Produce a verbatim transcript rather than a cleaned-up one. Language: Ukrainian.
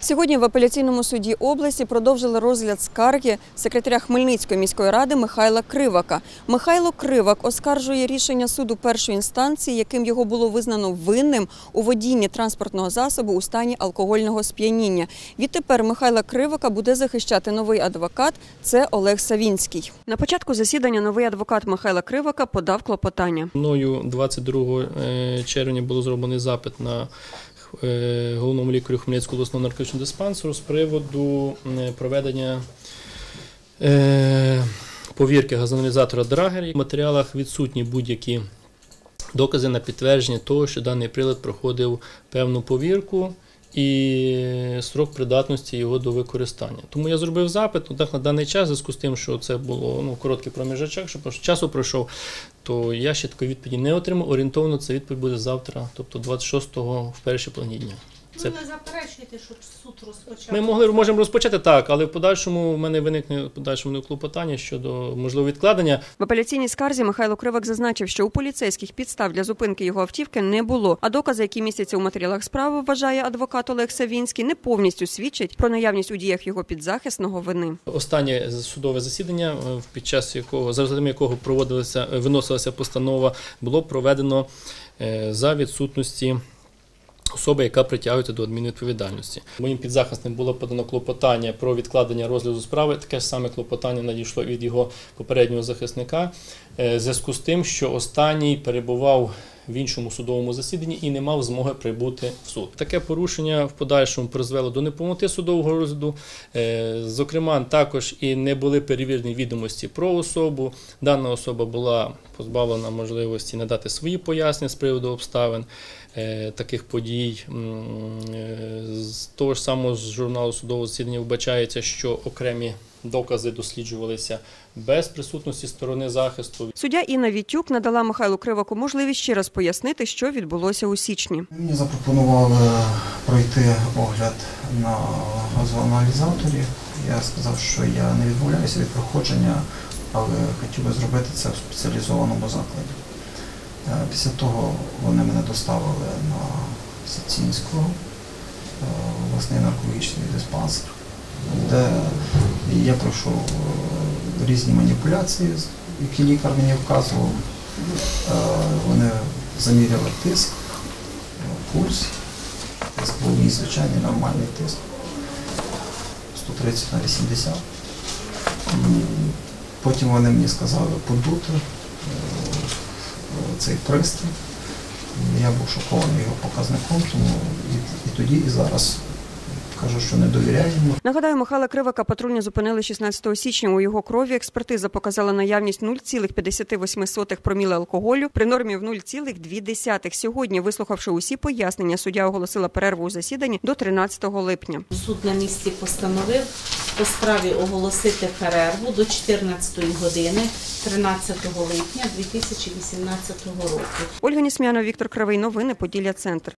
Сьогодні в апеляційному суді області продовжили розгляд скарги секретаря Хмельницької міської ради Михайла Кривака. Михайло Кривак оскаржує рішення суду першої інстанції, яким його було визнано винним у водінні транспортного засобу у стані алкогольного сп'яніння. Відтепер Михайла Кривака буде захищати новий адвокат – це Олег Савінський. На початку засідання новий адвокат Михайла Кривака подав клопотання. Мною двадцять другого червня було зроблений запит на головному лікарю Хмельницького обласного наркотичного диспансеру з приводу проведення повірки газоаналізатора Драгер. В матеріалах відсутні будь-які докази на підтвердження того, що даний прилад проходив певну повірку і строк придатності його до використання. Тому я зробив запит, ну, так на даний час, в зв'язку з тим, що це було ну, короткий проміжок, що часу пройшов, то я ще такої відповіді не отримав. Орієнтовно ця відповідь буде завтра, тобто двадцять шостого в першій половині дня. Це... Ви не заперечуєте, щоб суд розпочав? Ми могли, можемо розпочати так, але в подальшому в мене виникне в подальшому клопотання щодо можливого відкладення. В апеляційній скарзі Михайло Кривак зазначив, що у поліцейських підстав для зупинки його автівки не було, а докази, які містяться у матеріалах справи, вважає адвокат Олег Савінський, не повністю свідчать про наявність у діях його підзахисного вини. Останнє судове засідання, під час якого, за результатами якого проводилася, виносилася постанова, було проведено за відсутності особи, яка притягується до адмінвідповідальності. Моїм підзахисним було подано клопотання про відкладення розгляду справи. Таке ж саме клопотання надійшло від його попереднього захисника в зв'язку з тим, що останній перебував в іншому судовому засіданні і не мав змоги прибути в суд. Таке порушення в подальшому призвело до неповноти судового розгляду. Зокрема, також і не були перевірені відомості про особу. Дана особа була позбавлена можливості надати свої пояснення з приводу обставин таких подій. З того ж самого з журналу судового засідання вбачається, що окремі докази досліджувалися без присутності сторони захисту. Суддя Інна Вітюк надала Михайлу Криваку можливість ще раз пояснити, що відбулося у січні. Мені запропонували пройти огляд на газоаналізаторі. Я сказав, що я не відмовляюся від проходження, але хотів би зробити це в спеціалізованому закладі. Після того вони мене доставили на Сацінського, обласний наркологічний диспансер, де я пройшов різні маніпуляції, які лікар мені вказував. Вони заміряли тиск, пульс, тиск був мій звичайний нормальний тиск, сто тридцять на вісімдесят. Потім вони мені сказали подути цей пристрій. Я був шокований його показником, тому і, і тоді, і зараз кажу, що не довіряю йому. Нагадаю, Михайла Кривака патрульні зупинили шістнадцятого січня. У його крові експертиза показала наявність нуль цілих п'ятдесят вісім сотих проміла алкоголю при нормі в нуль цілих дві десятих. Сьогодні, вислухавши усі пояснення, суддя оголосила перерву у засіданні до тринадцятого липня. Суд на місці постановив по справі оголосити перерву до чотирнадцятої години тринадцятого липня дві тисячі вісімнадцятого року. Ольга Нісмянова, Віктор Кривий. Новини Поділля Центр.